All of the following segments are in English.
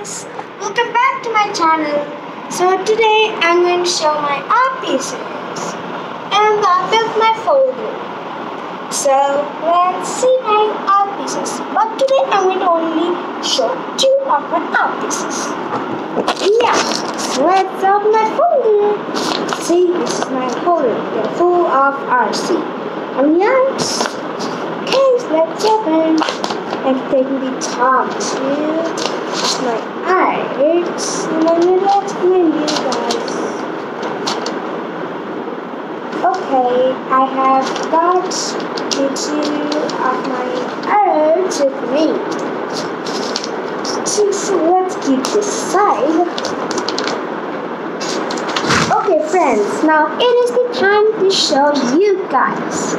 guys, welcome back to my channel. So today I'm going to show my art pieces and I built my folder. So let's see my art pieces. But today I'm going to only show 2 of my art pieces. Yeah, so let's open my folder. See, this is my folder. They're full of RC. And yes, okay, so let's open. I'm taking the top to my eyes, and I'm going to explain to you guys. Okay, I have got the 2 of my arrows with me. So let's keep this aside. Okay friends, now it is the time to show you guys.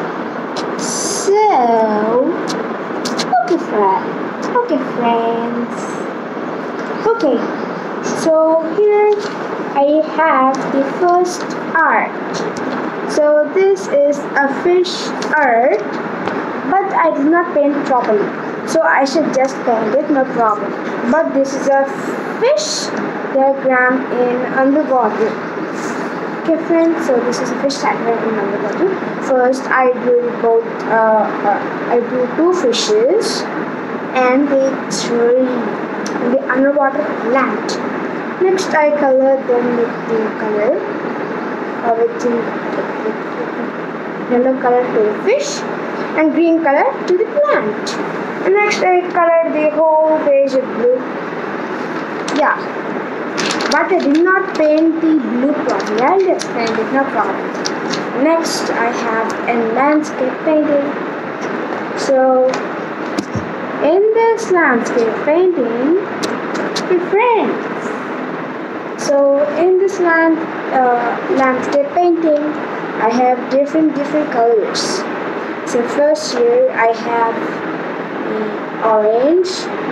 Okay friends. Okay, so here I have the first art. So this is a fish art, but I did not paint properly. So I should just paint it, no problem. But this is a fish diagram in underwater. Okay friends, so this is a fish diagram in underwater. First I drew I drew 2 fishes and the tree. The underwater land. Next, I colored them with the color, with the yellow color to the fish and green color to the plant. And next, I colored the whole page with blue. Yeah, but I did not paint the blue properly. I'll explain it, no problem. Next, I have a landscape painting. So, in this landscape painting, friends. So in this landscape painting, I have different colors. So first here I have the orange,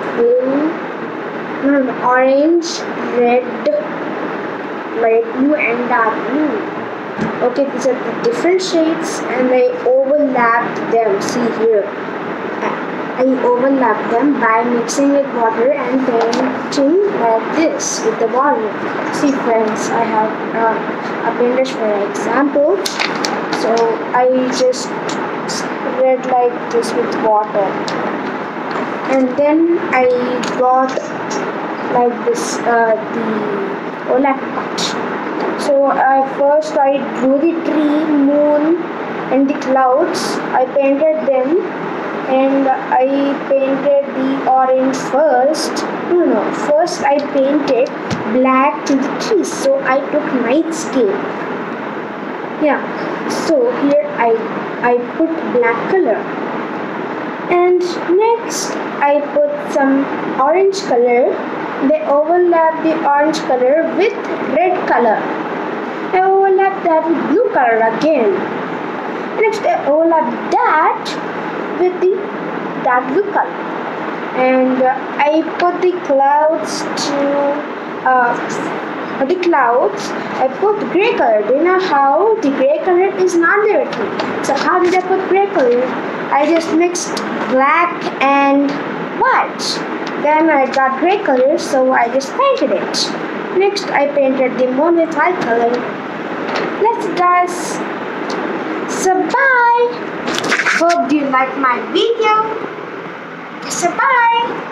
red, light blue, and dark blue. Okay, these are the different shades, and I overlapped them. See here. I overlap them by mixing with water and painting like this with the water. See friends, I have a paintbrush for example. So I just spread like this with water. And then I got like this the overlap part. So first I drew the tree, moon and the clouds. I painted them. And I painted the orange first. First I painted black to the trees. So I took nightscape. Yeah. So here I put black color. And next I put some orange color. They overlap the orange color with red color. I overlap that with blue color again. Next I overlap that with the dark blue color, and I put the clouds I put gray color. Do you know how the gray color is not there with me? So how did I put gray color? I just mixed black and white. Then I got gray color, so I just painted it. Next I painted the moon with white color. Let's guys. So bye. Hope you like my video. So bye.